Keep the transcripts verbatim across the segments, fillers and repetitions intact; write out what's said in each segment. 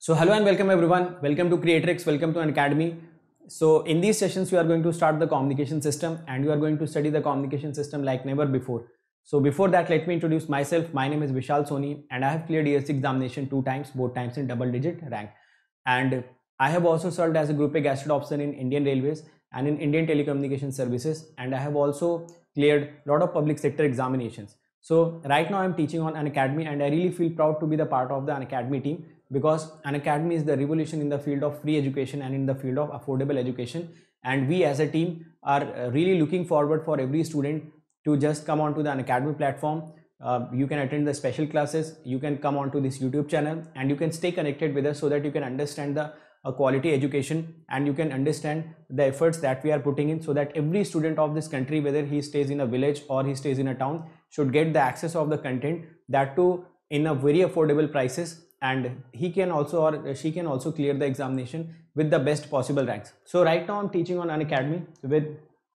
So hello and welcome everyone. Welcome to Creatrix. Welcome to an academy. So in these sessions, we are going to start the communication system and we are going to study the communication system like never before. So before that, let me introduce myself. My name is Vishal Soni and I have cleared E S C examination two times, both times in double digit rank. And I have also served as a Group A Gazetted Officer in Indian Railways and in Indian Telecommunication Services. And I have also cleared a lot of public sector examinations. So right now I'm teaching on an academy and I really feel proud to be the part of the Unacademy team, because Unacademy is the revolution in the field of free education and in the field of affordable education. And we as a team are really looking forward for every student to just come onto the Unacademy platform. Uh, you can attend the special classes, you can come onto this YouTube channel and you can stay connected with us so that you can understand the uh, quality education and you can understand the efforts that we are putting in, so that every student of this country, whether he stays in a village or he stays in a town, should get the access of the content, that too in a very affordable prices, and he can also or she can also clear the examination with the best possible ranks. So right now I'm teaching on Unacademy with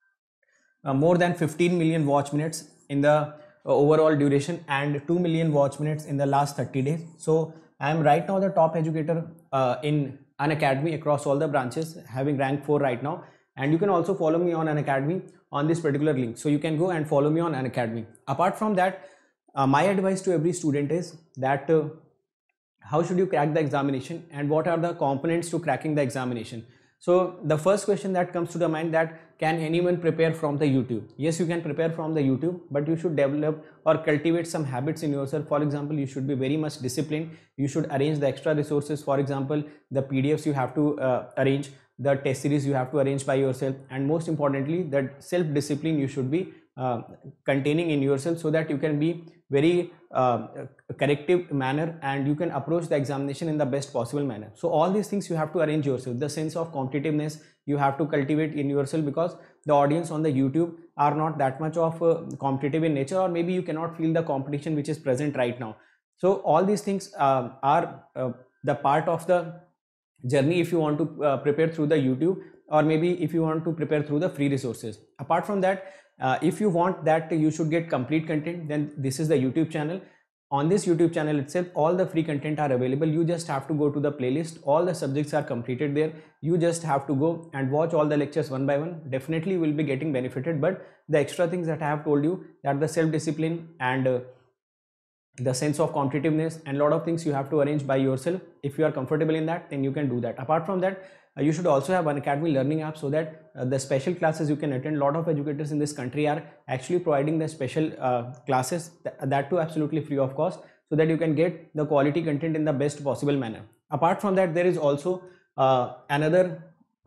uh, more than fifteen million watch minutes in the uh, overall duration and two million watch minutes in the last thirty days. So I am right now the top educator uh, in Unacademy across all the branches, having rank four right now. And you can also follow me on Unacademy on this particular link. So you can go and follow me on Unacademy. Apart from that, uh, my advice to every student is that uh, how should you crack the examination and what are the components to cracking the examination. So the first question that comes to the mind, that can anyone prepare from the YouTube? Yes, you can prepare from the YouTube, but you should develop or cultivate some habits in yourself. For example, you should be very much disciplined. You should arrange the extra resources. For example, the P D Fs you have to uh, arrange, the test series you have to arrange by yourself, and most importantly, that self-discipline you should be uh, containing in yourself, so that you can be very uh, corrective manner and you can approach the examination in the best possible manner. So all these things you have to arrange yourself. The sense of competitiveness you have to cultivate in yourself, because the audience on the YouTube are not that much of uh, competitive in nature, or maybe you cannot feel the competition which is present right now. So all these things uh, are uh, the part of the journey if you want to uh, prepare through the YouTube, or maybe if you want to prepare through the free resources. Apart from that, uh, if you want that you should get complete content, then this is the YouTube channel. On this YouTube channel itself, all the free content are available. You just have to go to the playlist. All the subjects are completed there. You just have to go and watch all the lectures one by one. Definitely will be getting benefited. But the extra things that I have told you, that the self-discipline and uh, the sense of competitiveness and a lot of things you have to arrange by yourself. If you are comfortable in that, then you can do that. Apart from that, uh, you should also have Unacademy learning app, so that uh, the special classes you can attend. A lot of educators in this country are actually providing the special uh, classes, th that too absolutely free of cost, so that you can get the quality content in the best possible manner. Apart from that, there is also uh, another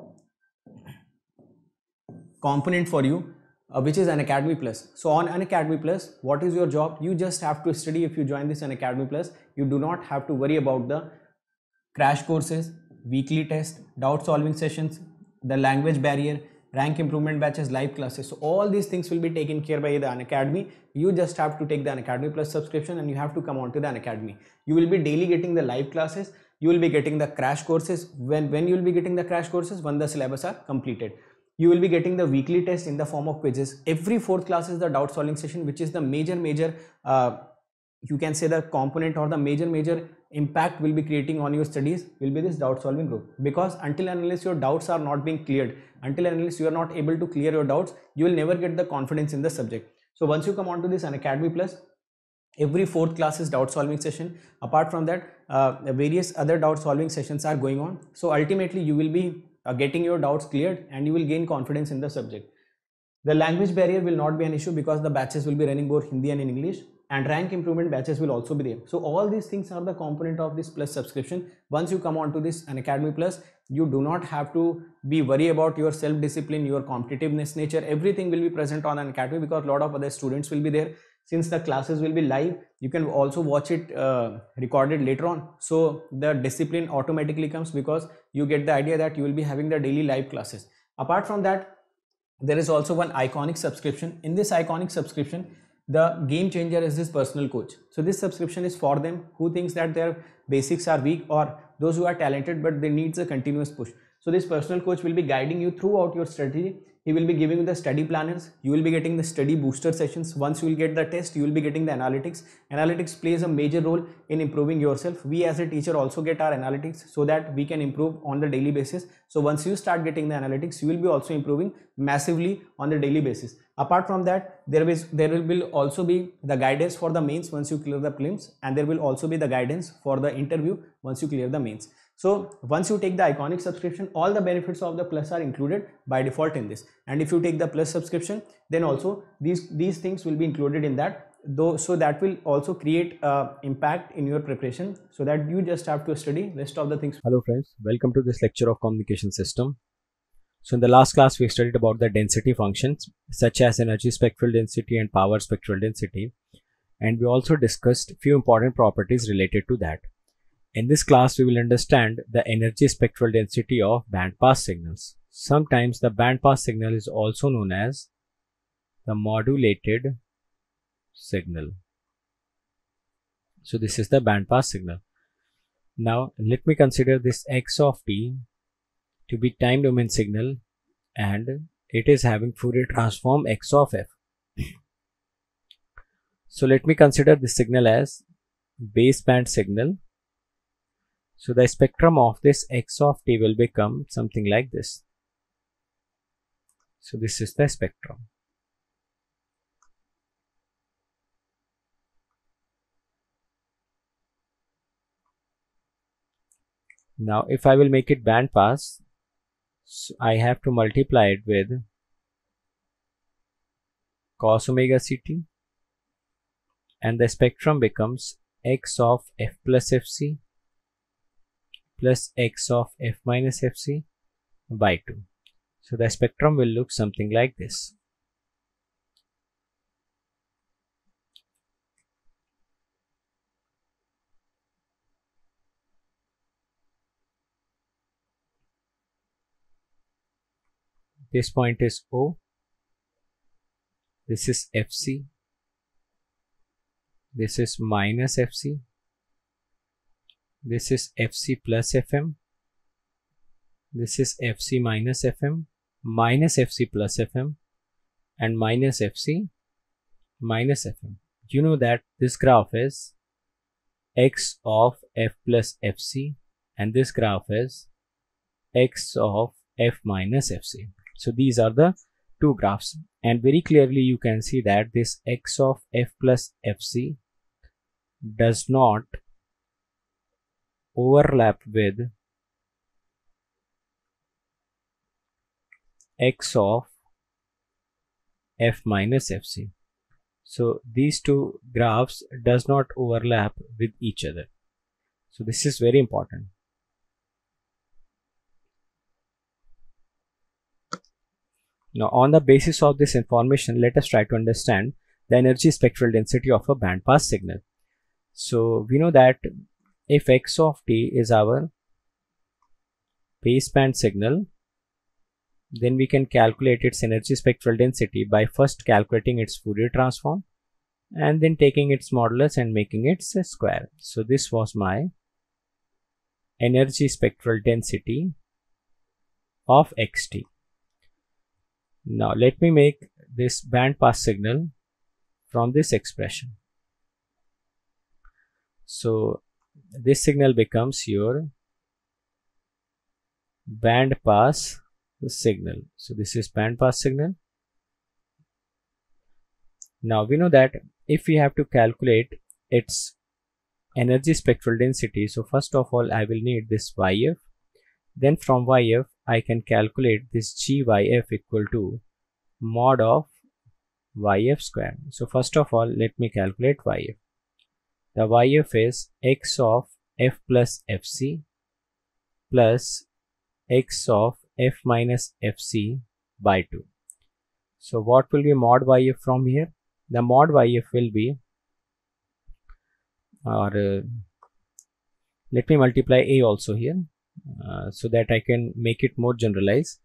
component for you, Uh, which is Unacademy Plus. So on Unacademy Plus, what is your job? You just have to study. If you join this Unacademy Plus, you do not have to worry about the crash courses, weekly tests, doubt solving sessions, the language barrier, rank improvement batches, live classes. So all these things will be taken care by the Unacademy. You just have to take the Unacademy Plus subscription and you have to come on to the Unacademy. You will be daily getting the live classes. You will be getting the crash courses. When, when you will be getting the crash courses? When the syllabus are completed. You will be getting the weekly test in the form of quizzes. Every fourth class is the doubt solving session, which is the major major uh, you can say the component or the major major impact will be creating on your studies will be this doubt solving group. Because until and unless your doubts are not being cleared, until and unless you are not able to clear your doubts, you will never get the confidence in the subject. So once you come on to this Unacademy Plus, every fourth class is doubt solving session. Apart from that, uh, various other doubt solving sessions are going on. So ultimately you will be Uh, getting your doubts cleared and you will gain confidence in the subject. The language barrier will not be an issue, because the batches will be running both Hindi and in English, and rank improvement batches will also be there. So all these things are the component of this Plus subscription. Once you come on to this Unacademy Plus, you do not have to be worry about your self-discipline, your competitiveness nature. Everything will be present on Unacademy, because a lot of other students will be there. Since the classes will be live, you can also watch it uh, recorded later on. So the discipline automatically comes, because you get the idea that you will be having the daily live classes. Apart from that, there is also one iconic subscription. In this iconic subscription, the game changer is this personal coach. So this subscription is for them who thinks that their basics are weak, or those who are talented but they needs a continuous push. So this personal coach will be guiding you throughout your strategy. he will be giving you the study planners, you will be getting the study booster sessions. Once you will get the test, you will be getting the analytics. Analytics plays a major role in improving yourself. We as a teacher also get our analytics so that we can improve on the daily basis. So once you start getting the analytics, you will be also improving massively on the daily basis. Apart from that, there is there will also be the guidance for the mains once you clear the prelims, and there will also be the guidance for the interview once you clear the mains. So once you take the Iconic subscription, all the benefits of the Plus are included by default in this. And if you take the Plus subscription, then also these these things will be included in that, though, so that will also create uh, impact in your preparation, so that you just have to study rest of the things. Hello friends, welcome to this lecture of communication system. So in the last class we studied about the density functions such as energy spectral density and power spectral density, and we also discussed few important properties related to that. In this class we will understand the energy spectral density of bandpass signals. Sometimes the bandpass signal is also known as the modulated signal. So this is the bandpass signal. Now let me consider this x of t to be time domain signal, and it is having Fourier transform x of f. So let me consider this signal as baseband signal. So the spectrum of this x of t will become something like this. So this is the spectrum. Now if I will make it band pass, so I have to multiply it with cos omega ct, and the spectrum becomes x of f plus fc plus x of f minus fc by two. So the spectrum will look something like this. This point is O, this is Fc, this is minus Fc, this is Fc plus Fm, this is Fc minus Fm, minus Fc plus Fm, and minus Fc minus Fm. You know that this graph is x of f plus Fc, and this graph is x of f minus Fc. So these are the two graphs, and very clearly you can see that this x of f plus Fc does not overlap with x of f minus Fc. So these two graphs does not overlap with each other. So this is very important. Now on the basis of this information, let us try to understand the energy spectral density of a bandpass signal. So we know that if x of t is our baseband signal, then we can calculate its energy spectral density by first calculating its Fourier transform and then taking its modulus and making it a square. So this was my energy spectral density of xt. Now let me make this bandpass signal from this expression. So this signal becomes your bandpass signal. So this is bandpass signal. Now we know that if we have to calculate its energy spectral density, so first of all I will need this yf. Then from yf I can calculate this gyf equal to mod of yf square. So first of all let me calculate yf. The yf is x of f plus fc plus x of f minus fc by two. So what will be mod yf from here? The mod yf will be, or uh, let me multiply a also here uh, so that I can make it more generalized.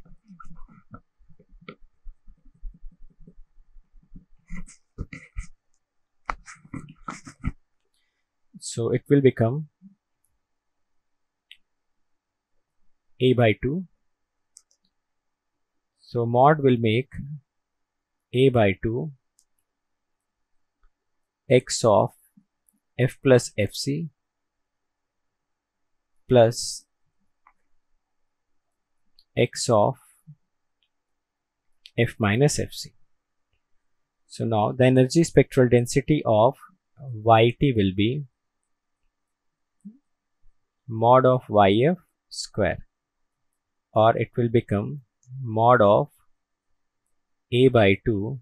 So it will become a by two. So mod will make a by two x of f plus fc plus x of f minus fc. So now the energy spectral density of yt will be mod of yf square, or it will become mod of a by two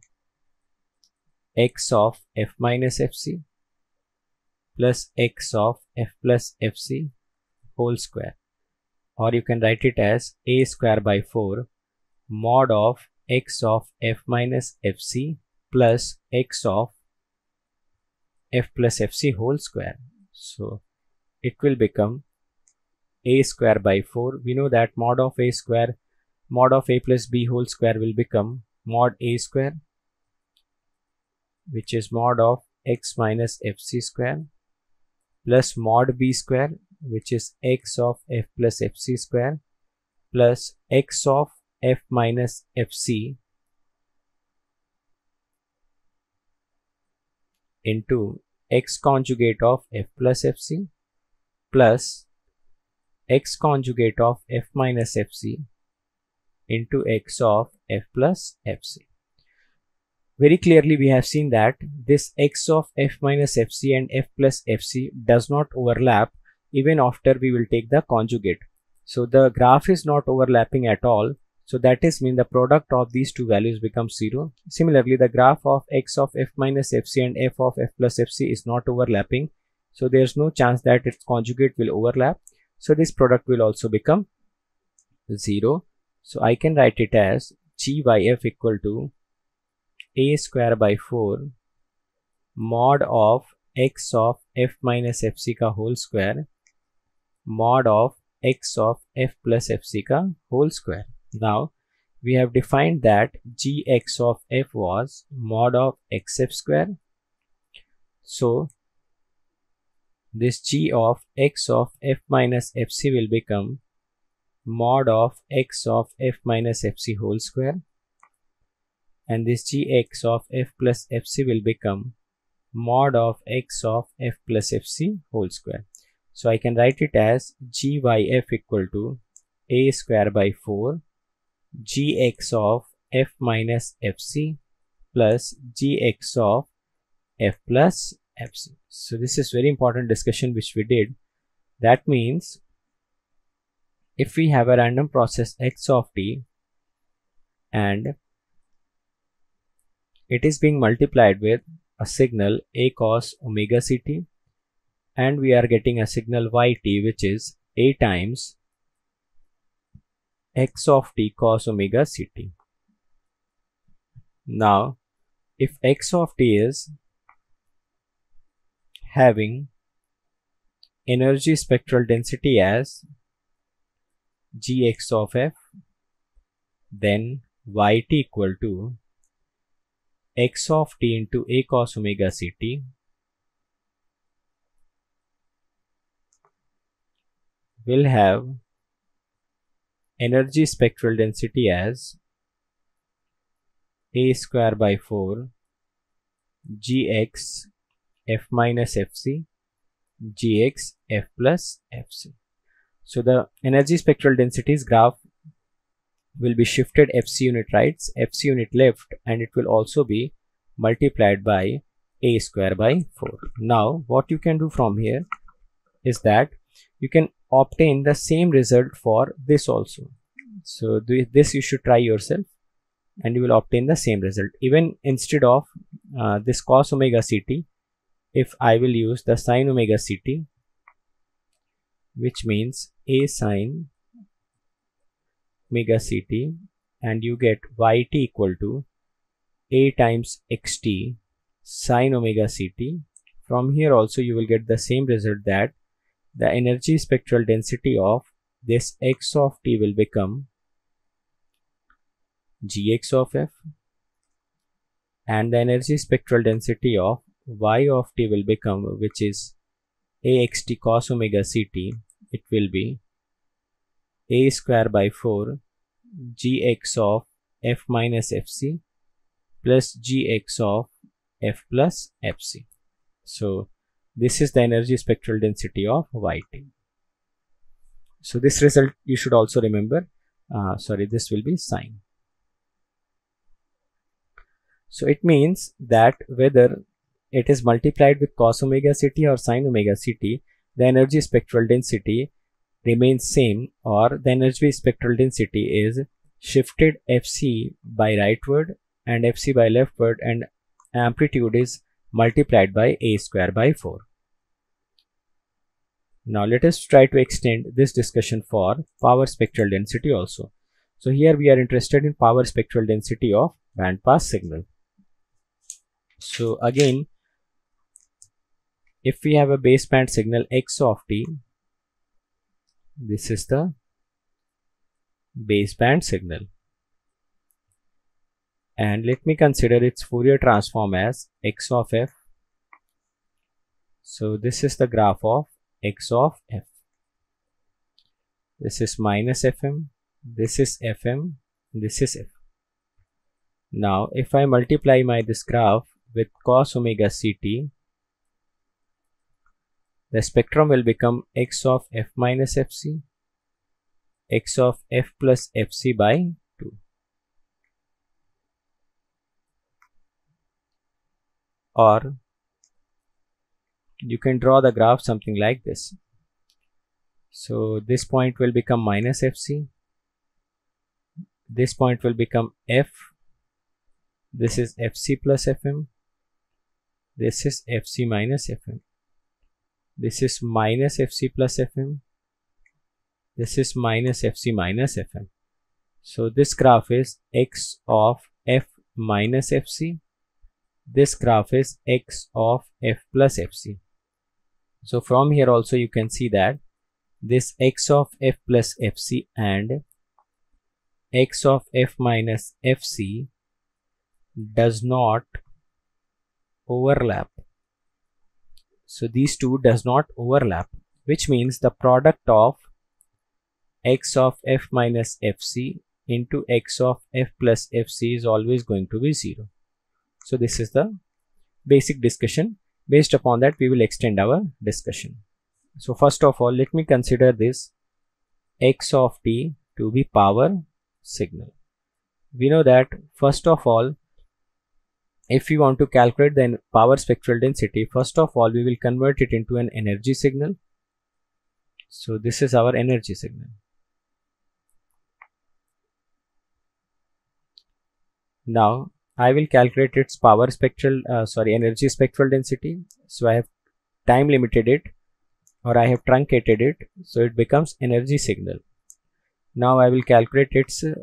x of f minus fc plus x of f plus fc whole square, or you can write it as a square by four mod of x of f minus fc plus x of f plus fc whole square. So it will become a square by four. We know that mod of a square, mod of a plus b whole square will become mod a square, which is mod of x minus fc square, plus mod b square, which is x of f plus fc square, plus x of f minus fc into x conjugate of f plus fc plus x conjugate of f minus fc into x of f plus fc. Very clearly we have seen that this x of f minus fc and f plus fc does not overlap even after we will take the conjugate. So the graph is not overlapping at all. So that is mean the product of these two values becomes zero. Similarly, the graph of x of f minus fc and f of f plus fc is not overlapping. So there is no chance that its conjugate will overlap. So this product will also become zero. So I can write it as g by f equal to a square by four mod of x of f minus fc ka whole square mod of x of f plus fc ka whole square. Now we have defined that gx of f was mod of xf square. So this g of x of f minus fc will become mod of x of f minus fc whole square, and this gx of f plus fc will become mod of x of f plus fc whole square. So I can write it as g by f equal to a square by four gx of f minus fc plus gx of f plus fc. So this is very important discussion which we did. That means if we have a random process x of t and it is being multiplied with a signal a cos omega ct, and we are getting a signal yt which is a times x of t cos omega ct. Now if x of t is having energy spectral density as gx of f, then yt equal to x of t into a cos omega ct will have energy spectral density as a square by four gx f minus fc gx f plus fc. So the energy spectral densities graph will be shifted fc unit right, fc unit left, and it will also be multiplied by a square by four. Now what you can do from here is that you can obtain the same result for this also. So this you should try yourself and you will obtain the same result. Even instead of uh, this cos omega ct, if I will use the sin omega ct, which means a sin omega ct, and you get yt equal to a times xt sin omega ct. From here also you will get the same result, that the energy spectral density of this x of t will become gx of f, and the energy spectral density of y of t will become, which is axt cos omega ct, it will be a square by four gx of f minus fc plus gx of f plus fc. So this is the energy spectral density of Yt. So this result you should also remember, uh, sorry, this will be sine. So it means that whether it is multiplied with cos omega ct or sine omega ct, the energy spectral density remains same, or the energy spectral density is shifted Fc by rightward and Fc by leftward, and amplitude is multiplied by a square by four. Now let us try to extend this discussion for power spectral density also. So here we are interested in power spectral density of band pass signal. So again, if we have a baseband signal x of t, this is the baseband signal, and let me consider its Fourier transform as x of f. So this is the graph of x of f. This is minus fm, this is fm, this is f. Now if I multiply my this graph with cos omega ct, the spectrum will become x of f minus fc, x of f plus fc by two. Or you can draw the graph something like this. So this point will become minus fc, this point will become f, this is fc plus fm, this is fc minus fm, this is minus fc plus fm, this is minus fc minus fm. So this graph is x of f minus fc, this graph is x of f plus fc. So from here also you can see that this x of f plus fc and x of f minus fc does not overlap. So these two does not overlap, which means the product of x of f minus fc into x of f plus fc is always going to be zero. So this is the basic discussion. Based upon that, we will extend our discussion. So first of all, let me consider this x of t to be power signal. We know that first of all, if we want to calculate the power spectral density, first of all we will convert it into an energy signal. So this is our energy signal. Now I will calculate its power spectral, uh, sorry, energy spectral density. So I have time limited it, or I have truncated it, so it becomes energy signal. Now I will calculate its uh,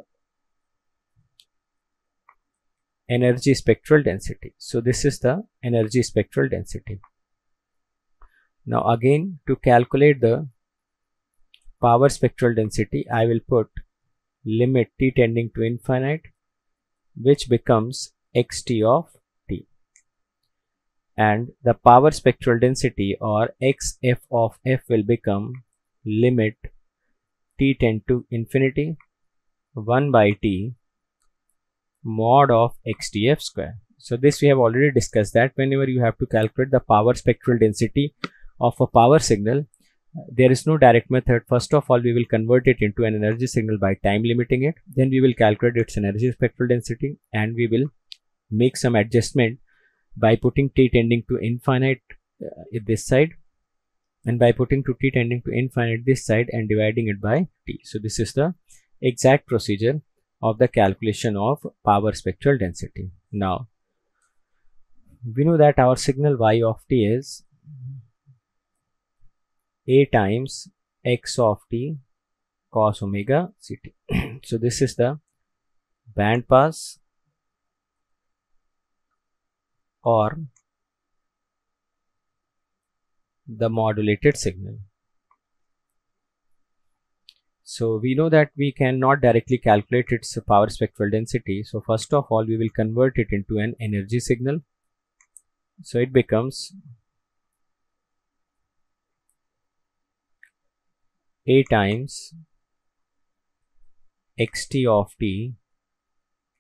energy spectral density. So this is the energy spectral density. Now again, to calculate the power spectral density, I will put limit t tending to infinite, which becomes xt of t, and the power spectral density or xf of f will become limit t tend to infinity one by t mod of xtf square. So this we have already discussed, that whenever you have to calculate the power spectral density of a power signal, there is no direct method. First of all, we will convert it into an energy signal by time limiting it. Then we will calculate its energy spectral density, and we will make some adjustment by putting t tending to infinite uh, this side, and by putting to t tending to infinite this side and dividing it by t. So this is the exact procedure of the calculation of power spectral density. Now we know that our signal y of t is a times x of t cos omega ct. So this is the band pass or the modulated signal. So we know that we cannot directly calculate its power spectral density. So first of all, we will convert it into an energy signal. So it becomes a times xt of t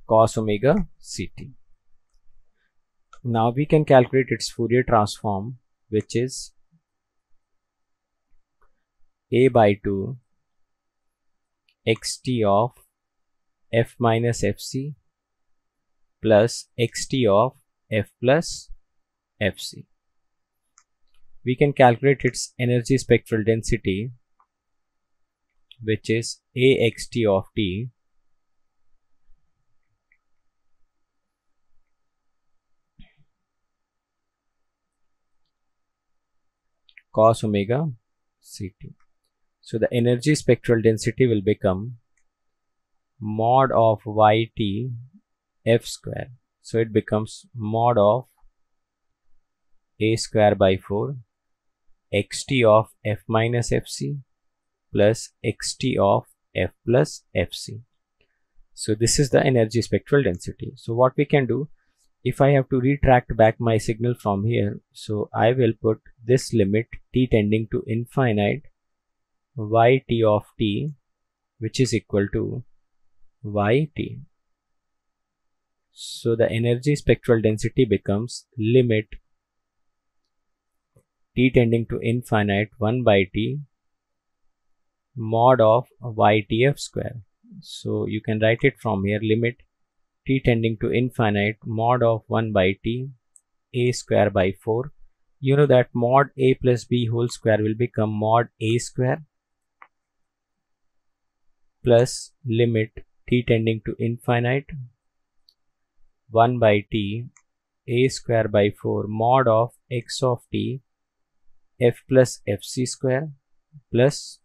cos omega ct. Now we can calculate its Fourier transform, which is a by two xt of f minus fc plus xt of f plus fc. We can calculate its energy spectral density, which is a xt of t cos omega ct. So the energy spectral density will become mod of yt f square. So it becomes mod of a square by four xt of f minus fc plus xt of f plus fc. So this is the energy spectral density. So what we can do, if I have to retract back my signal from here, so I will put this limit t tending to infinite yt of t, which is equal to yt. So the energy spectral density becomes limit t tending to infinite one by t mod of ytf square. So you can write it from here, limit t tending to infinite mod of one by t a square by four. You know that mod a plus b whole square will become mod a square plus limit t tending to infinite one by t a square by four mod of x of t f plus fc square plus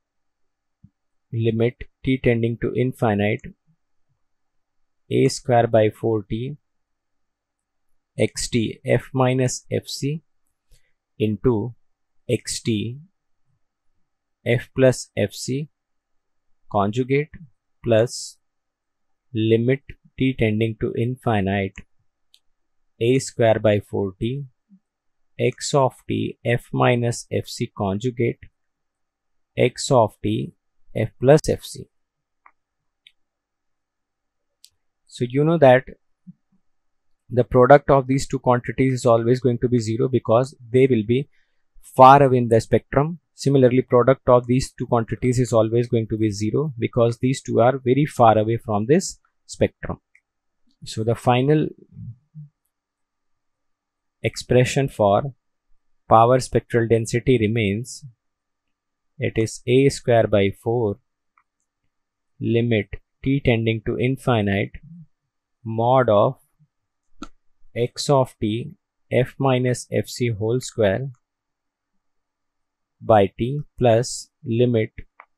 limit t tending to infinite a square by four t xt f minus fc into xt f plus fc conjugate plus limit t tending to infinite a square by four t x of t f minus fc conjugate x of t f plus fc. So you know that the product of these two quantities is always going to be zero because they will be far away in the spectrum. Similarly, product of these two quantities is always going to be zero because these two are very far away from this spectrum. So the final expression for power spectral density remains, it is a square by four limit t tending to infinite mod of x of t f minus fc whole square by t plus limit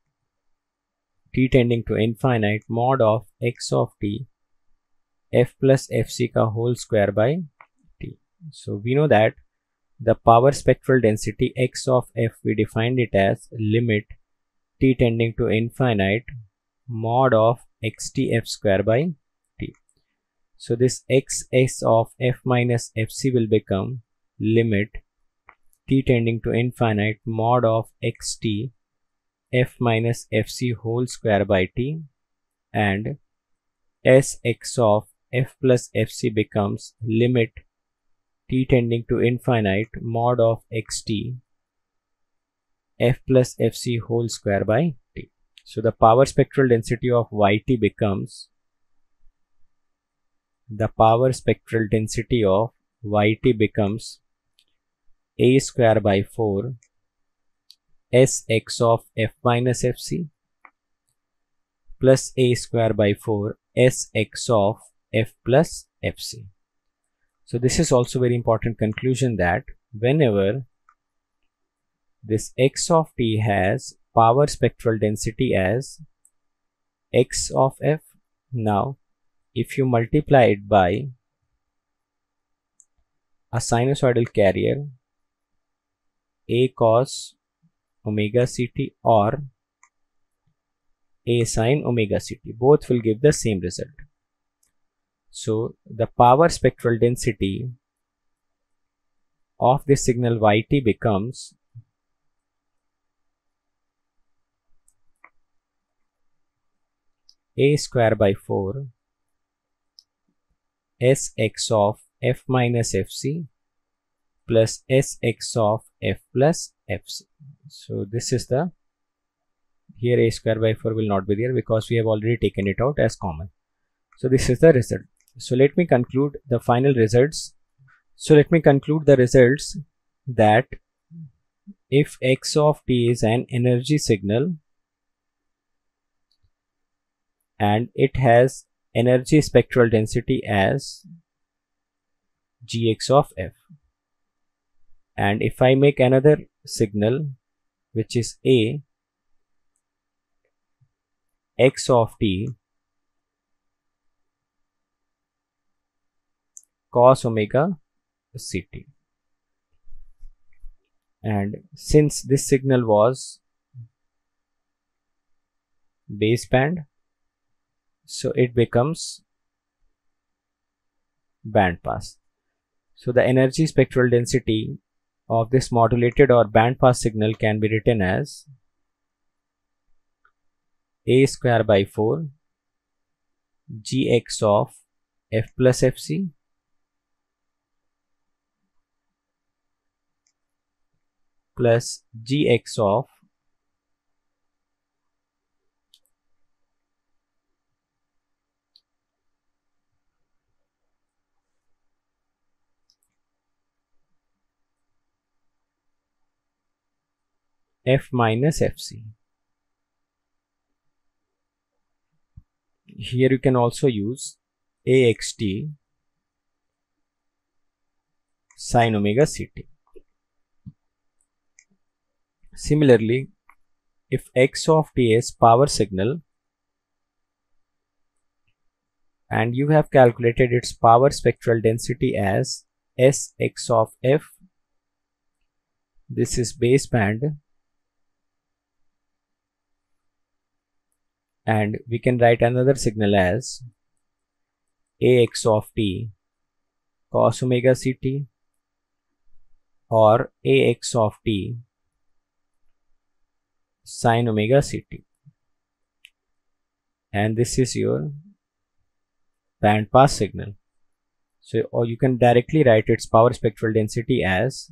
t tending to infinite mod of x of t f plus fc ka whole square by t. So we know that the power spectral density x of f, we defined it as limit t tending to infinite mod of xtf square by t. So this xs of f minus fc will become limit t tending to infinite mod of xt f minus fc whole square by t, and sx of f plus fc becomes limit t tending to infinite mod of xt f plus fc whole square by t. So the power spectral density of yt becomes, the power spectral density of yt becomes a square by four sx of f minus fc plus a square by four sx of f plus fc. So this is also very important conclusion, that whenever this x of t has power spectral density as x of f, now if you multiply it by a sinusoidal carrier a cos omega ct or a sin omega ct, both will give the same result. So the power spectral density of this signal yt becomes a square by four Sx of f minus fc plus Sx of f plus fc. So this is the, here a square by four will not be there because we have already taken it out as common. So this is the result. So let me conclude the final results. So let me conclude the results that if x of t is an energy signal and it has energy spectral density as gx of f, and if I make another signal which is a, x of t cos omega ct, and since this signal was baseband, so it becomes band pass. So the energy spectral density of this modulated or band pass signal can be written as a square by four gx of f plus fc plus gx of f minus fc. Here you can also use axt sin omega ct. Similarly, if x of t is power signal and you have calculated its power spectral density as Sx of f, this is baseband, and we can write another signal as ax of t cos omega ct or ax of t sin omega ct, and this is your band pass signal. So, or you can directly write its power spectral density as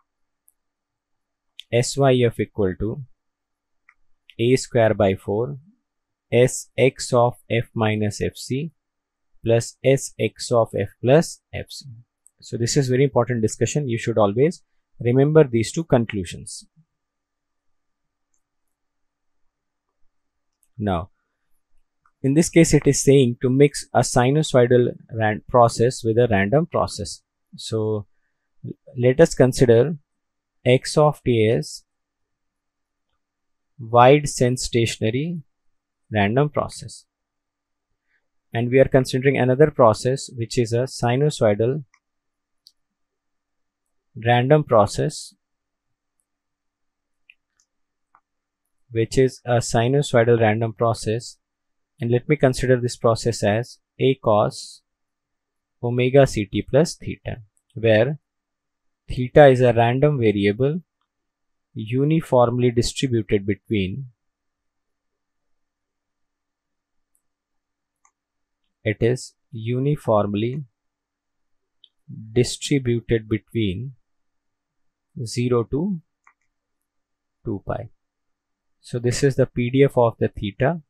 syf equal to a square by four Sx of f minus fc plus Sx of f plus fc. So this is very important discussion. You should always remember these two conclusions. Now, in this case, it is saying to mix a sinusoidal process with a random process. So let us consider x of t as wide sense stationary random process, and we are considering another process which is a sinusoidal random process, which is a sinusoidal random process, and let me consider this process as a cos omega ct plus theta, where theta is a random variable uniformly distributed between it is uniformly distributed between zero to two pi. So this is the P D F of the theta,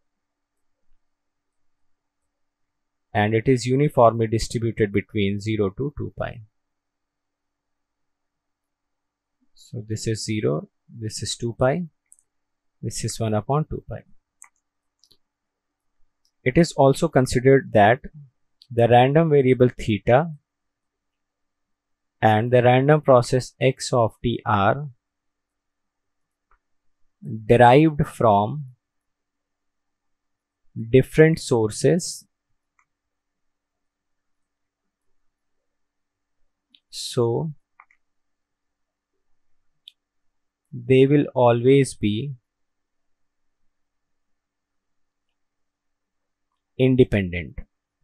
and it is uniformly distributed between zero to two pi. So this is zero, this is two pi, this is one upon two pi. It is also considered that the random variable theta and the random process x of t are derived from different sources. So they will always be independent.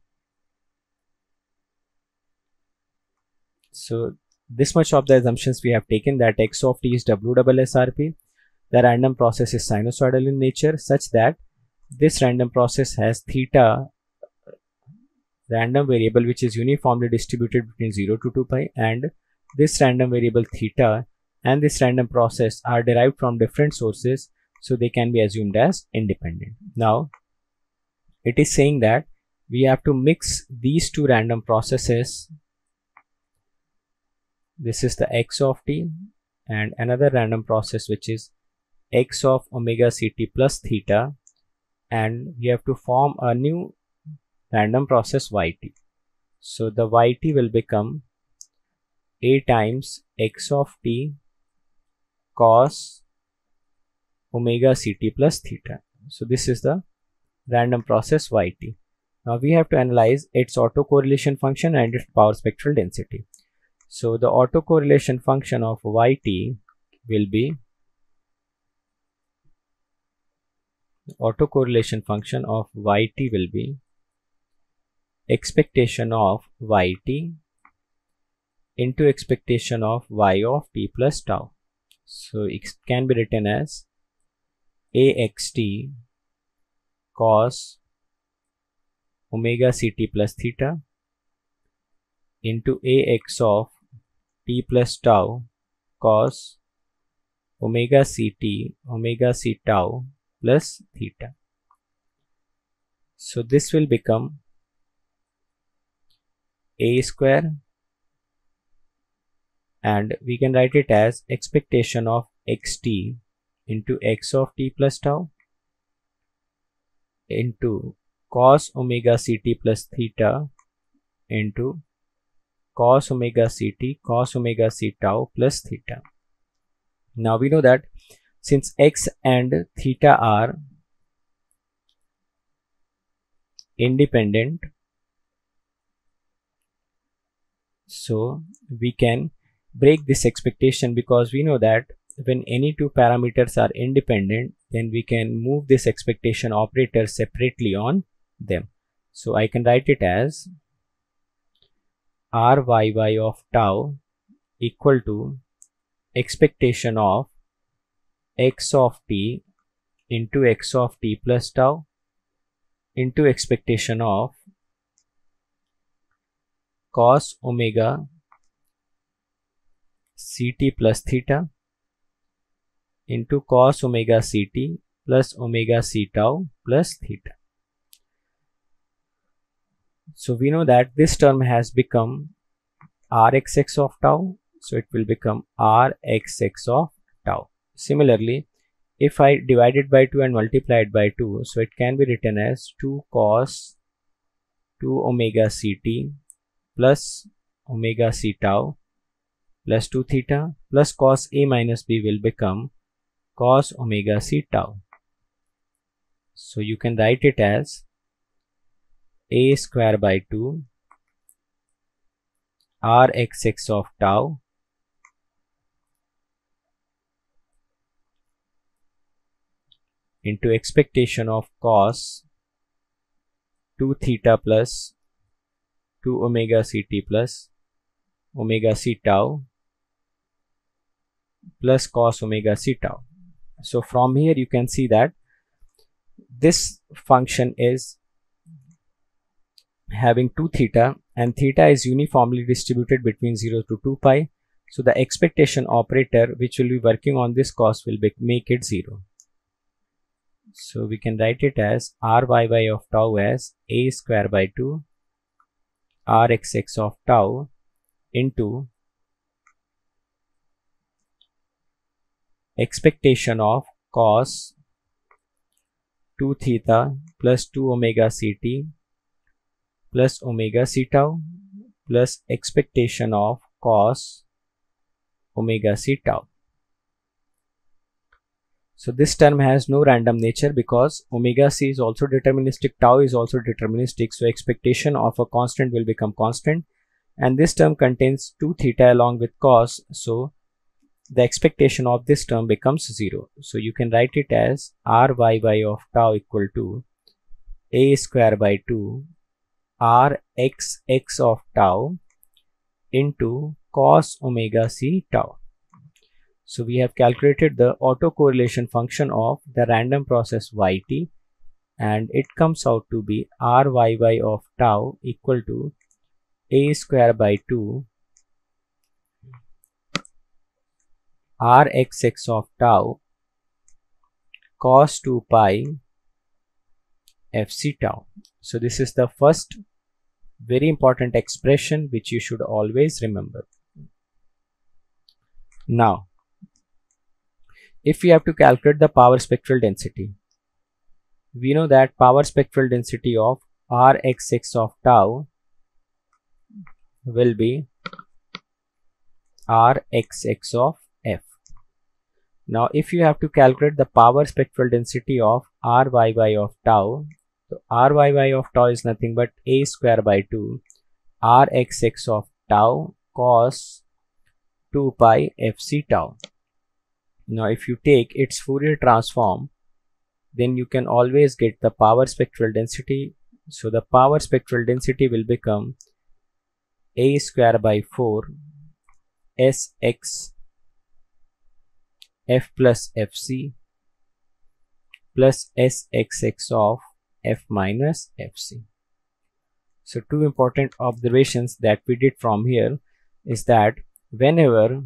So this much of the assumptions we have taken, that x of t is W double S R P, the random process is sinusoidal in nature, such that this random process has theta random variable which is uniformly distributed between zero to two pi, and this random variable theta and this random process are derived from different sources, so they can be assumed as independent. Now it is saying that we have to mix these two random processes. This is the x of t and another random process which is x of omega ct plus theta, and we have to form a new random process yt. So the yt will become a times x of t cos omega ct plus theta. So this is the random process yt. Now we have to analyze its autocorrelation function and its power spectral density. So the autocorrelation function of yt will be autocorrelation function of yt will be expectation of yt into expectation of y of t plus tau. So it can be written as axt cos omega ct plus theta into ax of t plus tau cos omega ct omega c tau plus theta. So this will become a square, and we can write it as expectation of xt into x of t plus tau into cos omega ct plus theta into cos omega ct cos omega c tau plus theta. Now we know that since x and theta are independent, so we can break this expectation, because we know that when any two parameters are independent, then we can move this expectation operator separately on them. So I can write it as ryy of tau equal to expectation of x of t into x of t plus tau into expectation of cos omega ct plus theta into cos omega ct plus omega c tau plus theta. So we know that this term has become rxx of tau, so it will become rxx of tau. Similarly, if I divide it by two and multiply it by two, so it can be written as two cos two omega ct plus omega c tau plus two theta plus cos a minus b will become cos omega c tau. So you can write it as a square by two rxx of tau into expectation of cos two theta plus two omega ct plus omega c tau plus cos omega c tau. So from here you can see that this function is having two theta, and theta is uniformly distributed between zero to two pi. So the expectation operator which will be working on this cos will be, make it zero. So we can write it as ryy of tau as a square by two rxx of tau into expectation of cos two theta plus two omega ct plus omega c tau plus expectation of cos omega c tau. So this term has no random nature because omega c is also deterministic, tau is also deterministic, so expectation of a constant will become constant, and this term contains two theta along with cos, so the expectation of this term becomes zero. So you can write it as ryy of tau equal to a square by two rxx of tau into cos omega c tau. So we have calculated the autocorrelation function of the random process yt, and it comes out to be ryy of tau equal to a square by two rxx of tau cos two pi fc tau. So this is the first very important expression which you should always remember. Now, if we have to calculate the power spectral density, we know that power spectral density of Rxx of tau will be Rxx of f. Now, if you have to calculate the power spectral density of Ryy of tau, so Ryy of tau is nothing but a square by two Rxx of tau cos two pi fc tau. Now, if you take its Fourier transform, then you can always get the power spectral density. So the power spectral density will become a square by four sx f plus fc plus sxx of f minus fc. So two important observations that we did from here is that whenever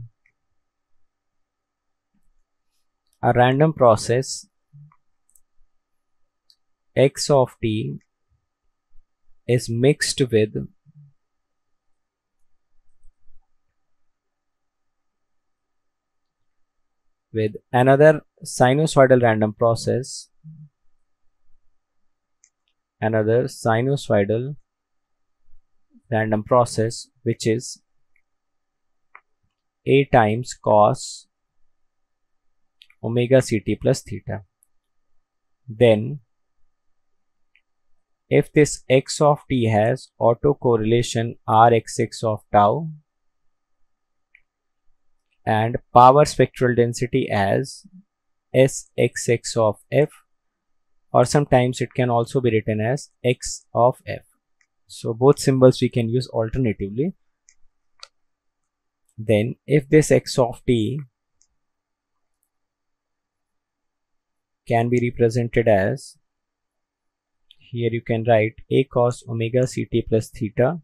a random process x of t is mixed with with another sinusoidal random process, another sinusoidal random process which is a times cos omega ct plus theta, then if this x of t has autocorrelation Rxx of tau and power spectral density as Sxx of f, or sometimes it can also be written as x of f. So both symbols we can use alternatively. Then if this x of t can be represented as, here you can write a cos omega ct plus theta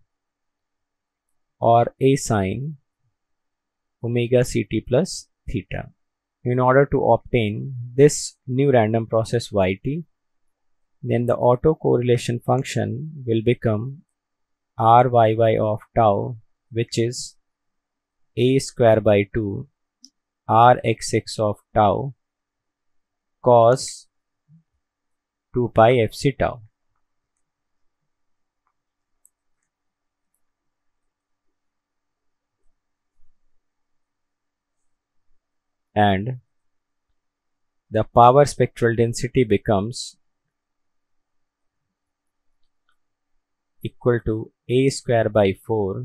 or a sine omega ct plus theta. In order to obtain this new random process yt, then the autocorrelation function will become ryy of tau, which is a square by two Rxx of tau cos two pi fc tau. And the power spectral density becomes equal to a square by four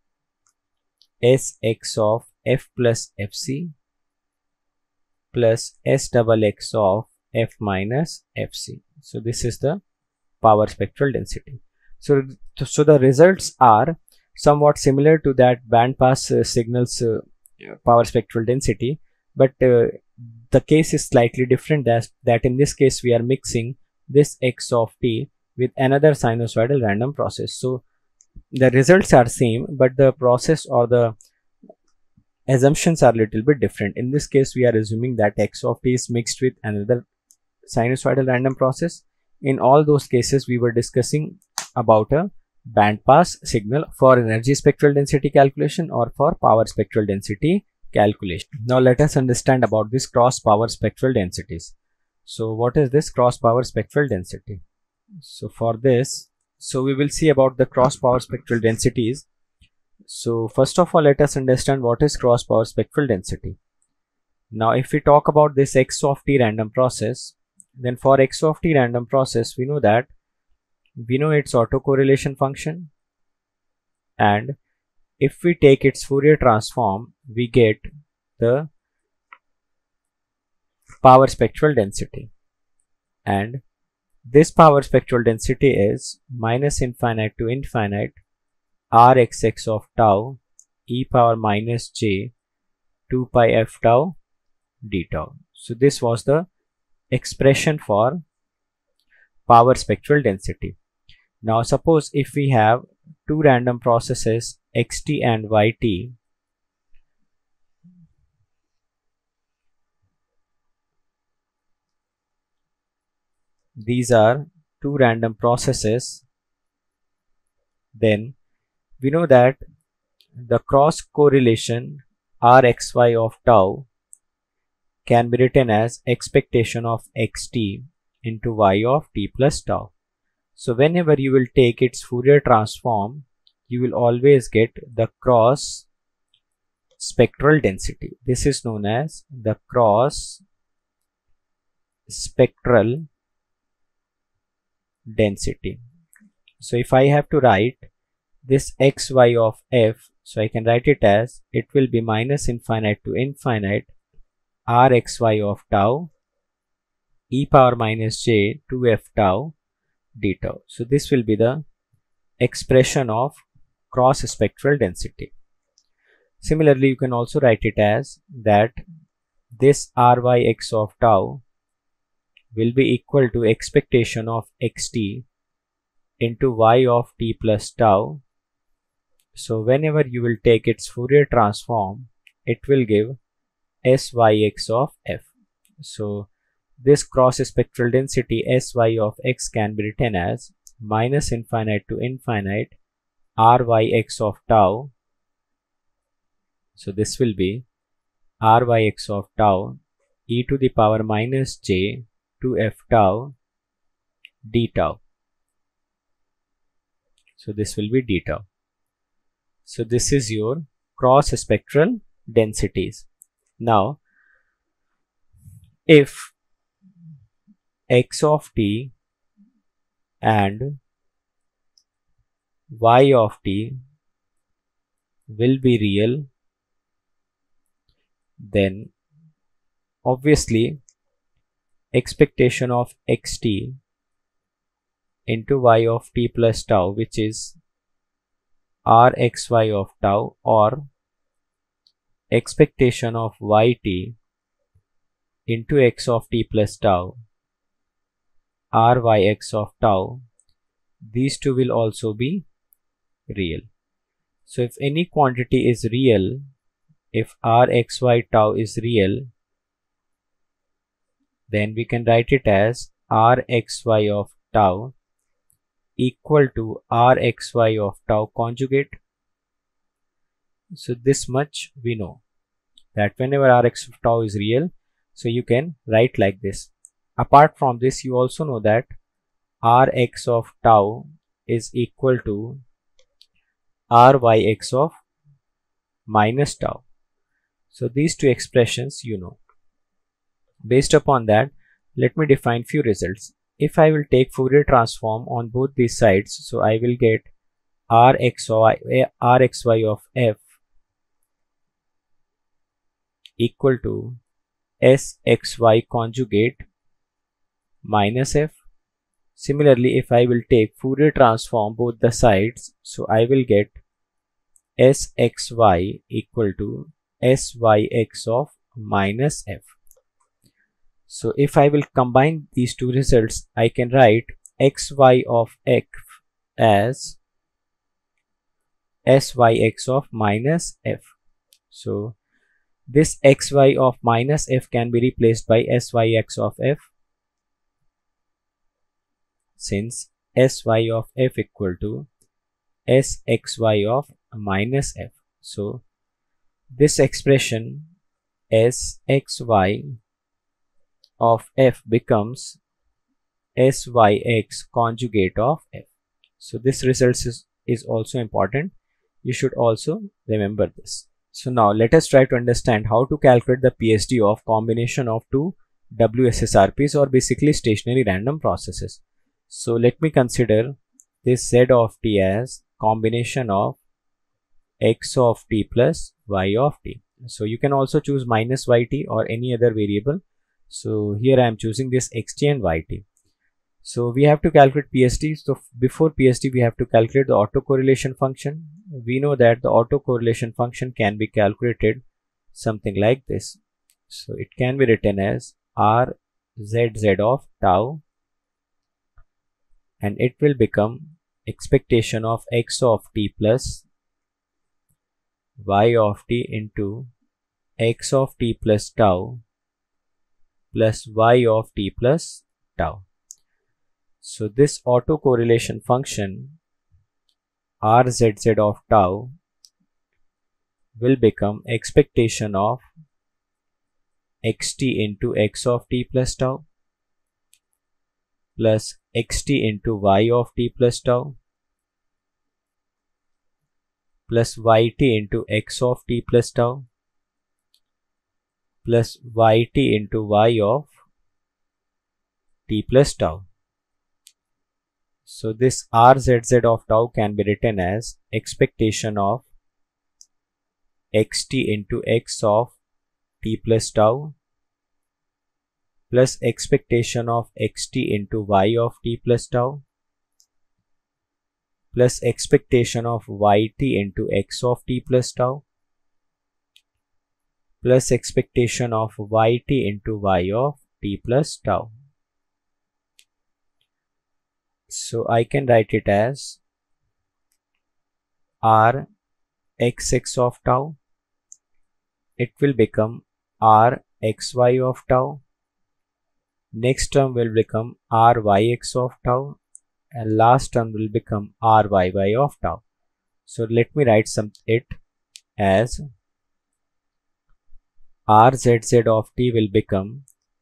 sx of f plus fc plus s double x of f minus fc. So this is the power spectral density. So, so the results are somewhat similar to that band pass uh, signals uh, power spectral density, but uh, the case is slightly different, that, that in this case we are mixing this x of t with another sinusoidal random process. So the results are same, but the process or the assumptions are a little bit different. In this case we are assuming that x of t is mixed with another sinusoidal random process. In all those cases we were discussing about a band pass signal for energy spectral density calculation or for power spectral density calculation. Now let us understand about this cross power spectral densities. So what is this cross power spectral density? So for this, so we will see about the cross power spectral densities. So first of all, let us understand what is cross power spectral density. Now if we talk about this x of t random process, then for x of t random process we know that we know its autocorrelation function, and if we take its Fourier transform we get the power spectral density, and this power spectral density is minus infinite to infinite Rxx of tau e power minus j two pi f tau d tau. So this was the expression for power spectral density. Now suppose if we have two random processes xt and yt, these are two random processes, then we know that the cross correlation Rxy of tau can be written as expectation of xt into y of t plus tau. So whenever you will take its Fourier transform, you will always get the cross spectral density. This is known as the cross spectral density. So if I have to write this xy of f, so I can write it as, it will be minus infinite to infinite Rxy of tau e power minus j two f tau d tau. So this will be the expression of cross spectral density. Similarly, you can also write it as that this Ryx of tau will be equal to expectation of xt into y of t plus tau. So whenever you will take its Fourier transform, it will give syx of f. So this cross spectral density sy of x can be written as minus infinite to infinite Ryx of tau. So this will be Ryx of tau e to the power minus j two f tau d tau. So this will be d tau. So this is your cross spectral densities. Now if x of t and y of t will be real, then obviously expectation of xt into y of t plus tau, which is Rxy of tau, or expectation of yt into x of t plus tau, Ryx of tau, these two will also be real. So if any quantity is real, if Rxy tau is real, then we can write it as Rxy of tau equal to Rxy of tau conjugate. So this much we know, that whenever Rx of tau is real, so you can write like this. Apart from this, you also know that Rx of tau is equal to Ryx of minus tau. So these two expressions you know. Based upon that, let me define few results. If I will take Fourier transform on both these sides, so I will get Rxy, Rxy of f equal to Sxy conjugate minus f. Similarly, if I will take Fourier transform both the sides, so I will get Sxy equal to Syx of minus f. So if I will combine these two results, I can write xy of f as Syx of minus f. So this xy of minus f can be replaced by Syx of f, since Sy of f equal to Sxy of minus f. So this expression Sxy of f becomes Syx conjugate of f. So this result is, is also important. You should also remember this. So now let us try to understand how to calculate the P S D of combination of two W S S R Ps, or basically stationary random processes. So let me consider this Z of t as combination of x of t plus y of t. So you can also choose minus yt or any other variable. So here I am choosing this xt and yt. So we have to calculate P S D. So before P S D, we have to calculate the autocorrelation function. We know that the autocorrelation function can be calculated something like this. So it can be written as R Z Z of tau and it will become expectation of x of t plus y of t into x of t plus tau plus y of t plus tau. So this autocorrelation function rzz of tau will become expectation of xt into x of t plus tau plus xt into y of t plus tau plus yt into x of t plus tau plus yt into y of t plus tau. So this rzz of tau can be written as expectation of xt into x of t plus tau plus expectation of xt into y of t plus tau plus expectation of yt into x of t plus tau plus expectation of yt into y of t plus tau. So I can write it as r xx of tau, it will become r xy of tau, next term will become r yx of tau, and last term will become r yy of tau. So let me write some it as rzz of t will become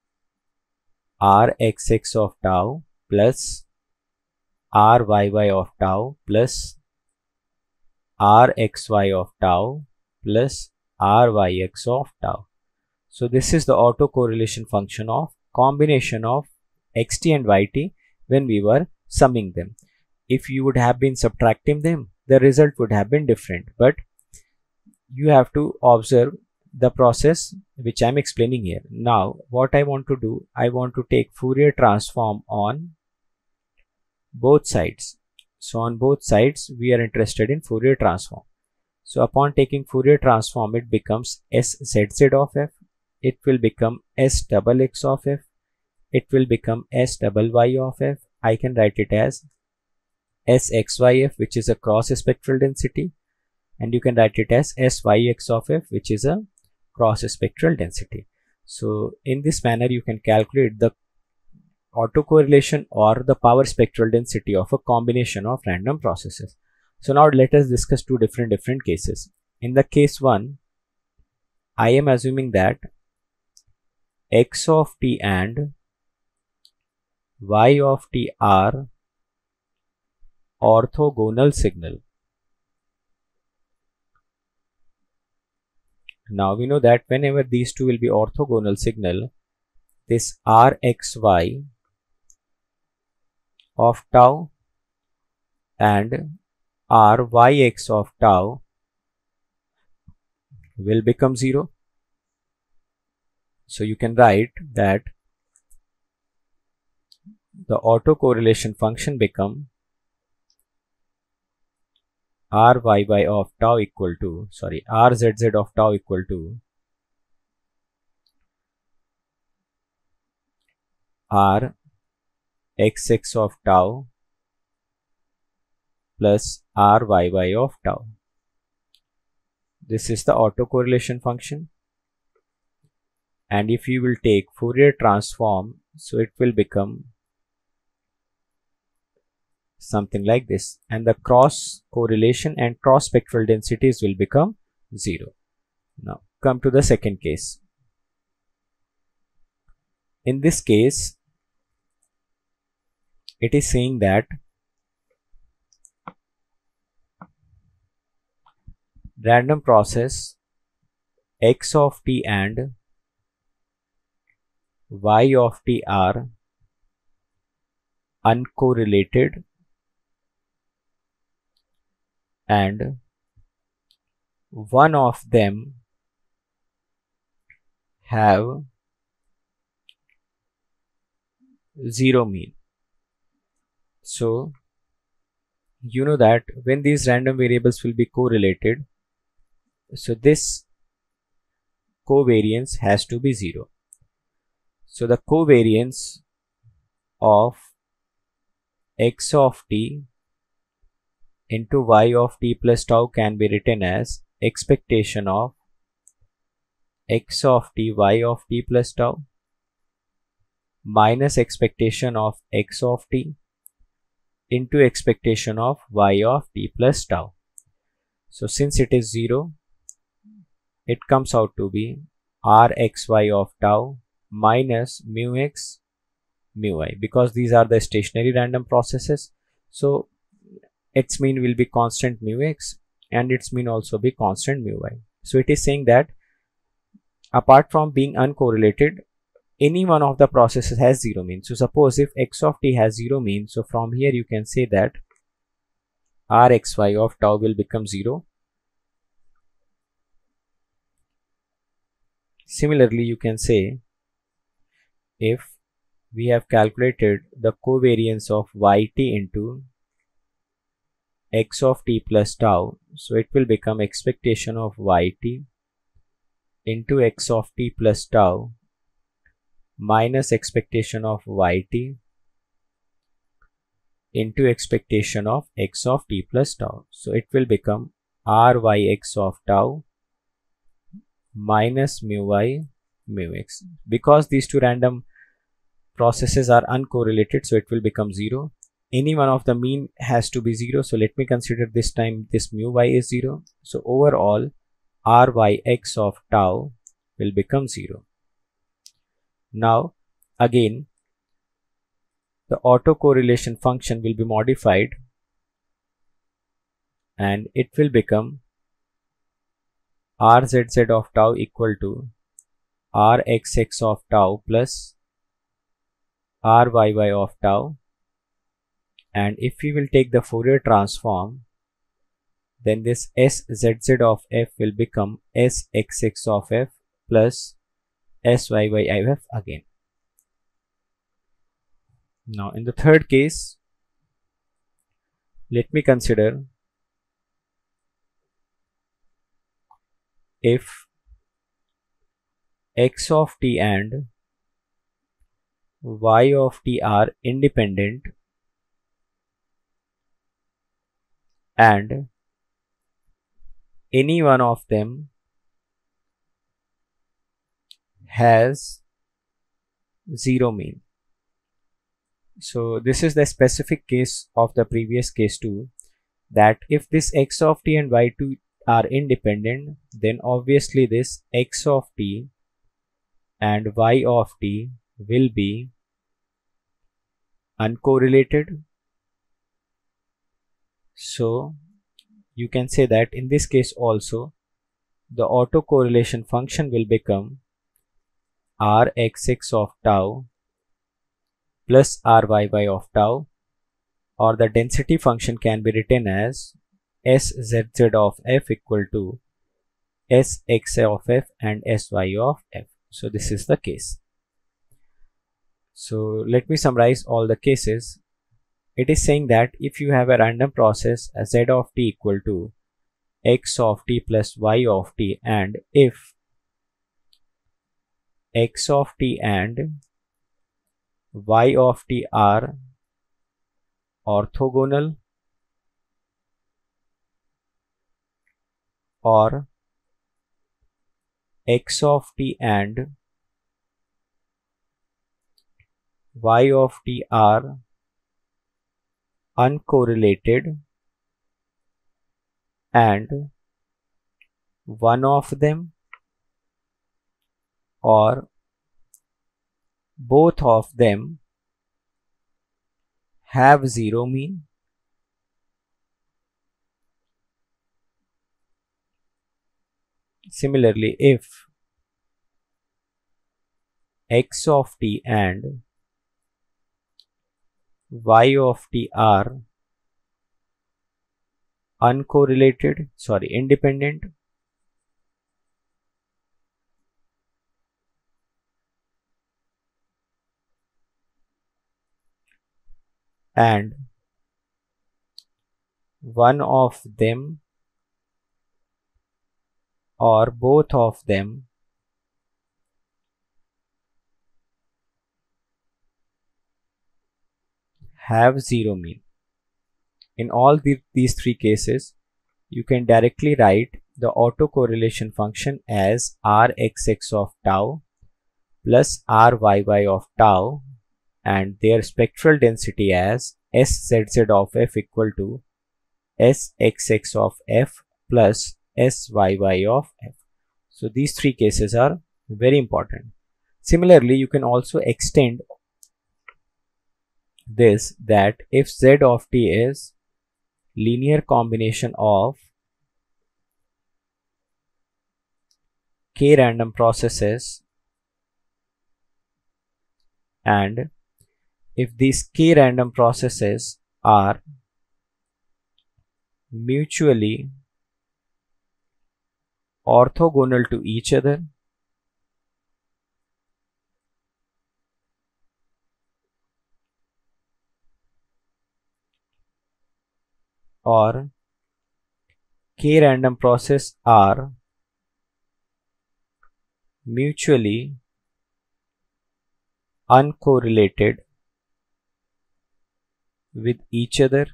r xx of tau plus r yy of tau plus r xy of tau plus r yx of tau. So this is the autocorrelation function of combination of xt and yt when we were summing them. If you would have been subtracting them, the result would have been different, but you have to observe the process which I am explaining here. Now what I want to do, I want to take Fourier transform on both sides. So on both sides we are interested in Fourier transform. So upon taking Fourier transform, it becomes sz of f, it will become s double x of f, it will become s double y of f. I can write it as sxyf, which is a cross spectral density, and you can write it as syx of f, which is a cross spectral density. So in this manner you can calculate the autocorrelation or the power spectral density of a combination of random processes. So now let us discuss two different different cases. In the case one, I am assuming that x of t and y of t are orthogonal signal. Now we know that whenever these two will be orthogonal signal, this rxy of tau and ryx of tau will become zero. So you can write that the autocorrelation function become ryy of tau equal to, sorry, rzz of tau equal to r xx of tau plus ryy of tau. This is the autocorrelation function, and if you will take Fourier transform, so it will become something like this, and the cross correlation and cross spectral densities will become zero. Now come to the second case. In this case, it is saying that random process x of t and y of t are uncorrelated and one of them have zero mean. So you know that when these random variables will be correlated, so this covariance has to be zero. So the covariance of x of t into y of t plus tau can be written as expectation of x of t y of t plus tau minus expectation of x of t into expectation of y of t plus tau. So since it is zero, it comes out to be rxy of tau minus mu x mu y, because these are the stationary random processes. So its mean will be constant mu x and its mean also be constant mu y. So it is saying that apart from being uncorrelated, any one of the processes has zero mean. So suppose if x of t has zero mean, so from here you can say that rxy of tau will become zero. Similarly, you can say if we have calculated the covariance of yt into x of t plus tau, so it will become expectation of yt into x of t plus tau minus expectation of yt into expectation of x of t plus tau. So it will become ryx of tau minus mu y mu x. Because these two random processes are uncorrelated, so it will become zero. Any one of the mean has to be zero. So let me consider this time this mu y is zero. So overall ryx of tau will become zero. Now again the autocorrelation function will be modified and it will become rzz of tau equal to rxx of tau plus ryy of tau, and if we will take the Fourier transform, then this sz of f will become sxx of f plus syy of f again. Now in the third case, let me consider if x of t and y of t are independent and any one of them has zero mean. So this is the specific case of the previous case too, that if this x of t and y two are independent, then obviously this x of t and y of t will be uncorrelated. So you can say that in this case also the autocorrelation function will become rxx of tau plus ryy of tau, or the density function can be written as sz of f equal to sx of f and sy of f. So this is the case. So let me summarize all the cases. It is saying that if you have a random process z of t equal to x of t plus y of t, and if x of t and y of t are orthogonal or x of t and y of t are uncorrelated and one of them or both of them have zero mean, similarly if x of t and y of t are uncorrelated, sorry, independent, and one of them or both of them have zero mean. In all the, these three cases, you can directly write the autocorrelation function as Rxx of tau plus Ryy of tau and their spectral density as Szz of f equal to Sxx of f plus Syy of f. So these three cases are very important. Similarly, you can also extend this that if Z of t is linear combination of k random processes and if these k random processes are mutually orthogonal to each other or k random process are mutually uncorrelated with each other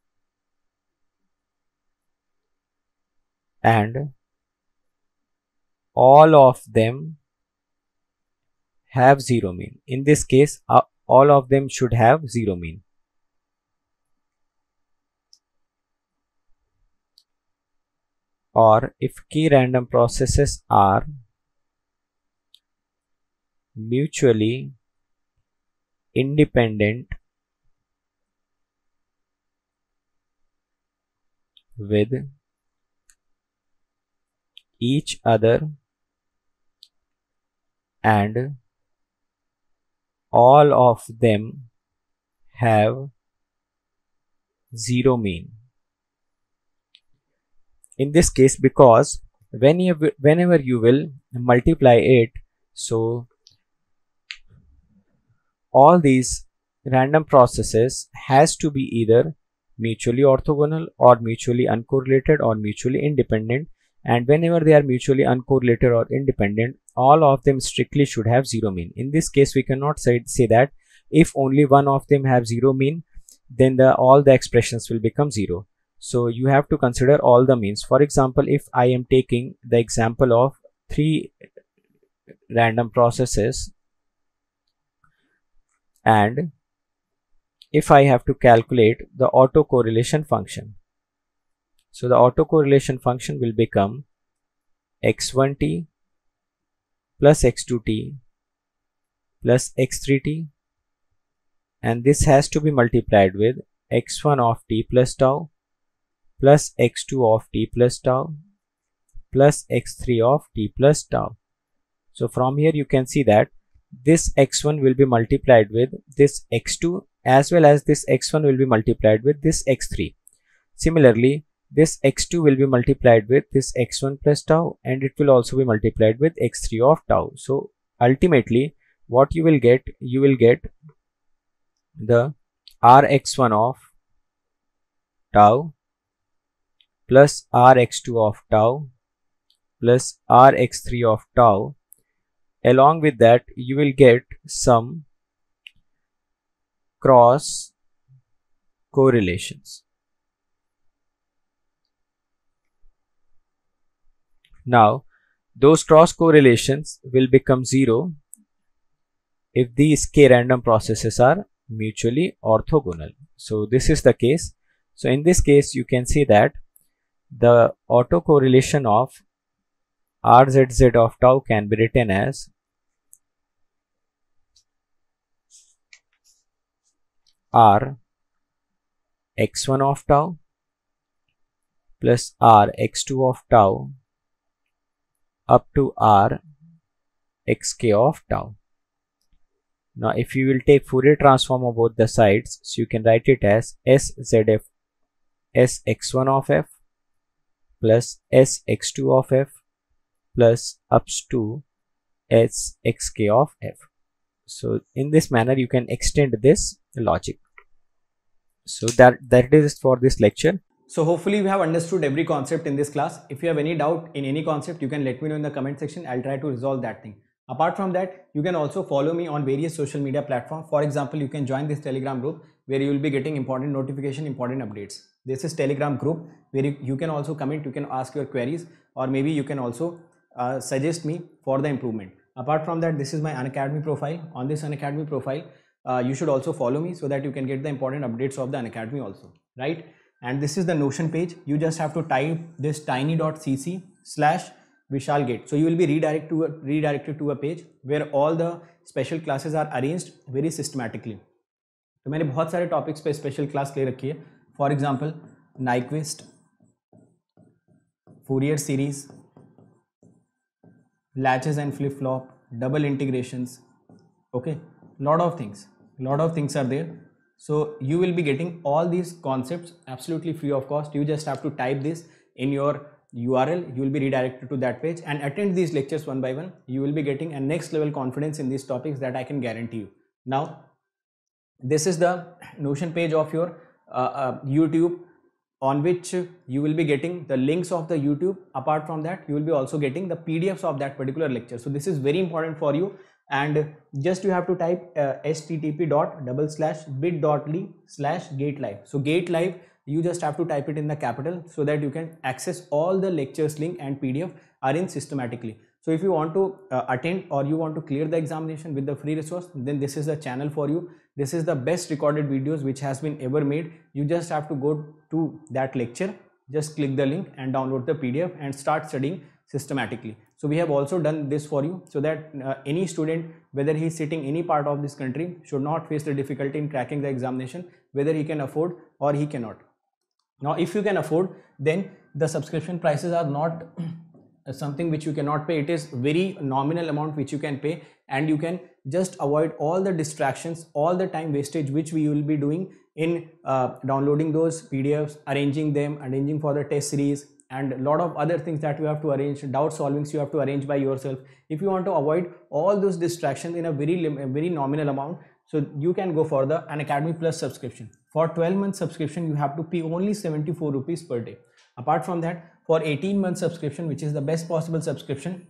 and all of them have zero mean. In this case, uh, all of them should have zero mean. Or if k random processes are mutually independent with each other and all of them have zero mean. In this case, because when you, whenever you will multiply it, so all these random processes has to be either mutually orthogonal or mutually uncorrelated or mutually independent, and whenever they are mutually uncorrelated or independent, all of them strictly should have zero mean. In this case, we cannot say, say that if only one of them have zero mean, then the all the expressions will become zero. So you have to consider all the means. For example, if I am taking the example of three random processes and if I have to calculate the autocorrelation function, so the autocorrelation function will become x one t plus x two t plus x three t, and this has to be multiplied with x one of t plus tau plus x two of t plus tau plus x three of t plus tau. So from here you can see that this x one will be multiplied with this x two as well as this x one will be multiplied with this x three. Similarly, this x two will be multiplied with this x one plus tau and it will also be multiplied with x three of tau. So ultimately what you will get, you will get the R x one of tau plus R x two of tau plus R x three of tau. Along with that, you will get some cross correlations. Now, those cross correlations will become zero if these k random processes are mutually orthogonal. So this is the case. So in this case, you can see that the autocorrelation of R Z Z of tau can be written as R x one of tau plus R x two of tau up to R xk of tau. Now if you will take Fourier transform of both the sides, so you can write it as S Z F S x one of f plus S x two of f plus ups to S xk of f. So in this manner you can extend this logic. So that that is for this lecture. So hopefully we have understood every concept in this class. If you have any doubt in any concept, you can let me know in the comment section. I'll try to resolve that thing. Apart from that, you can also follow me on various social media platforms. For example, you can join this Telegram group where you will be getting important notification, important updates. This is Telegram group where you, you can also comment, you can ask your queries, or maybe you can also uh, suggest me for the improvement. Apart from that, this is my Unacademy profile. On this Unacademy profile, uh, you should also follow me so that you can get the important updates of the Unacademy also, right? And this is the Notion page. You just have to type this tiny.cc slash Vishal Gate. So you will be redirected to a, redirected to a page where all the special classes are arranged very systematically. तो मैंने बहुत सारे topics पे special class ले रखी है. For example Nyquist, Fourier series, latches and flip flop, double integrations, okay, lot of things lot of things are there. So you will be getting all these concepts absolutely free of cost. You just have to type this in your U R L, you will be redirected to that page and attend these lectures one by one. You will be getting a next level confidence in these topics that I can guarantee you. Now this is the Notion page of your uh, uh, YouTube, on which you will be getting the links of the YouTube. Apart from that, you will be also getting the P D Fs of that particular lecture. So this is very important for you, and just you have to type uh, http dot double slash bit.ly slash gate live. So gate live, you just have to type it in the capital so that you can access all the lectures link and P D F arranged systematically. So if you want to uh, attend or you want to clear the examination with the free resource, then this is the channel for you. This is the best recorded videos which has been ever made. You just have to go to that lecture, just click the link and download the P D F and start studying systematically. So we have also done this for you so that uh, any student, whether he is sitting any part of this country, should not face the difficulty in cracking the examination, whether he can afford or he cannot. Now if you can afford, then the subscription prices are not something which you cannot pay. It is very nominal amount which you can pay, and you can just avoid all the distractions, all the time wastage which we will be doing in uh, downloading those P D Fs, arranging them, arranging for the test series, and a lot of other things that you have to arrange, doubt solvings you have to arrange by yourself. If you want to avoid all those distractions in a very a very nominal amount, so you can go for the Unacademy Plus subscription. For twelve month subscription, you have to pay only seventy-four rupees per day. Apart from that, for eighteen month subscription, which is the best possible subscription,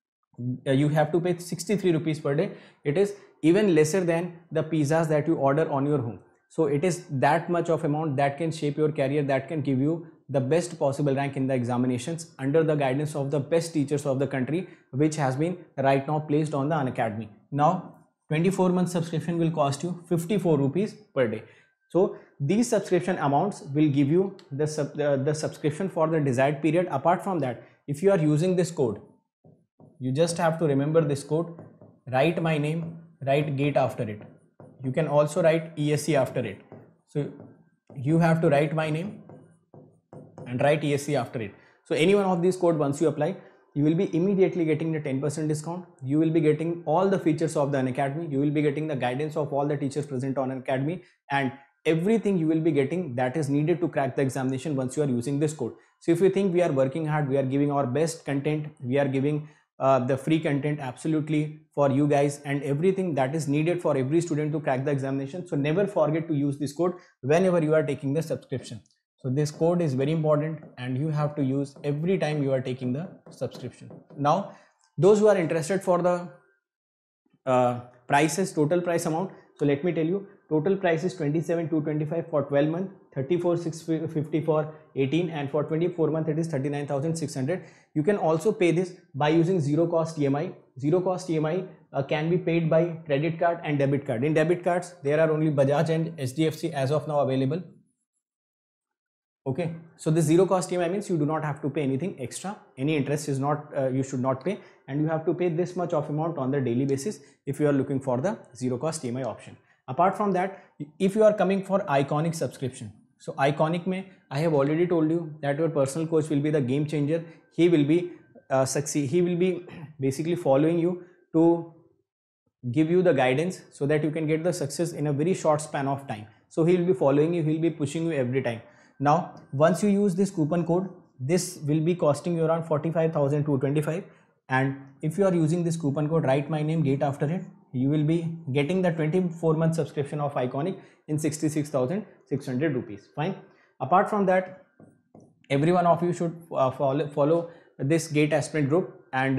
uh, you have to pay sixty-three rupees per day. It is even lesser than the pizzas that you order on your home. So it is that much of amount that can shape your career, that can give you the best possible rank in the examinations under the guidance of the best teachers of the country, which has been right now placed on the Unacademy. Now twenty-four month subscription will cost you fifty-four rupees per day. So these subscription amounts will give you the, sub, uh, the subscription for the desired period. Apart from that, if you are using this code, you just have to remember this code, write my name, write gate after it. You can also write E S C after it. So you have to write my name and write E S C after it. So any one of these code, once you apply, you will be immediately getting the ten percent discount. You will be getting all the features of the Unacademy. You will be getting the guidance of all the teachers present on Unacademy, and everything you will be getting that is needed to crack the examination once you are using this code. So if you think we are working hard, we are giving our best content, we are giving uh, the free content absolutely for you guys, and everything that is needed for every student to crack the examination. So never forget to use this code whenever you are taking the subscription. So this code is very important and you have to use every time you are taking the subscription. Now those who are interested for the uh, prices, total price amount, so let me tell you, total price is twenty-seven thousand two hundred twenty-five for twelve month, thirty-four thousand six hundred fifty for eighteen, and for twenty-four month it is thirty-nine thousand six hundred. You can also pay this by using zero cost E M I. Zero cost E M I uh, can be paid by credit card and debit card. In debit cards, there are only Bajaj and H D F C as of now available. Okay, so this zero cost E M I means you do not have to pay anything extra. Any interest is not, uh, you should not pay, and you have to pay this much of amount on the daily basis if you are looking for the zero cost E M I option. Apart from that, if you are coming for Iconic subscription, so Iconic mein, I have already told you that your personal coach will be the game changer. He will be uh, succeed. He will be basically following you to give you the guidance so that you can get the success in a very short span of time. So he will be following you. He will be pushing you every time. Now, once you use this coupon code, this will be costing you around forty-five thousand two hundred twenty-five. And if you are using this coupon code, write my name, gate after it, you will be getting the twenty-four month subscription of Iconic in sixty-six thousand six hundred rupees. Fine. Apart from that, every one of you should uh, follow, follow this Gate Aspirant group, and uh,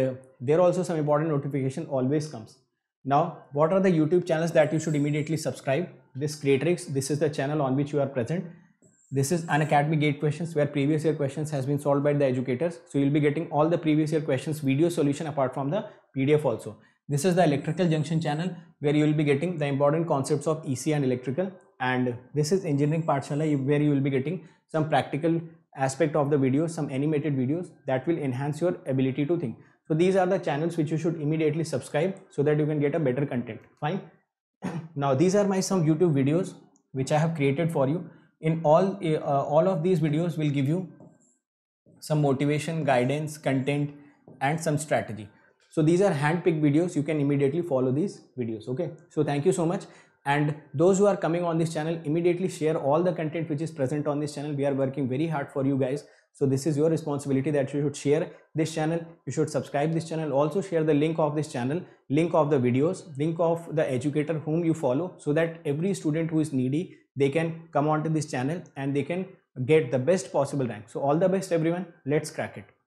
there also some important notification always comes. Now, what are the YouTube channels that you should immediately subscribe? This Creatrix, this is the channel on which you are present. This is Unacademy Gate Questions, where previous year questions has been solved by the educators. So you'll be getting all the previous year questions video solution apart from the P D F also. This is the Electrical Junction channel, where you will be getting the important concepts of E C and electrical. And this is Engineering Pathshala, where you will be getting some practical aspect of the videos, some animated videos that will enhance your ability to think. So these are the channels which you should immediately subscribe so that you can get a better content. Fine. Now these are my some YouTube videos which I have created for you. In all uh, all of these videos will give you some motivation, guidance, content and some strategy. So these are hand-picked videos. You can immediately follow these videos. Okay, so thank you so much. And those who are coming on this channel, immediately share all the content which is present on this channel. We are working very hard for you guys. So this is your responsibility that you should share this channel. You should subscribe this channel. Also share the link of this channel, link of the videos, link of the educator whom you follow, so that every student who is needy, they can come onto this channel and they can get the best possible rank. So all the best everyone. Let's crack it.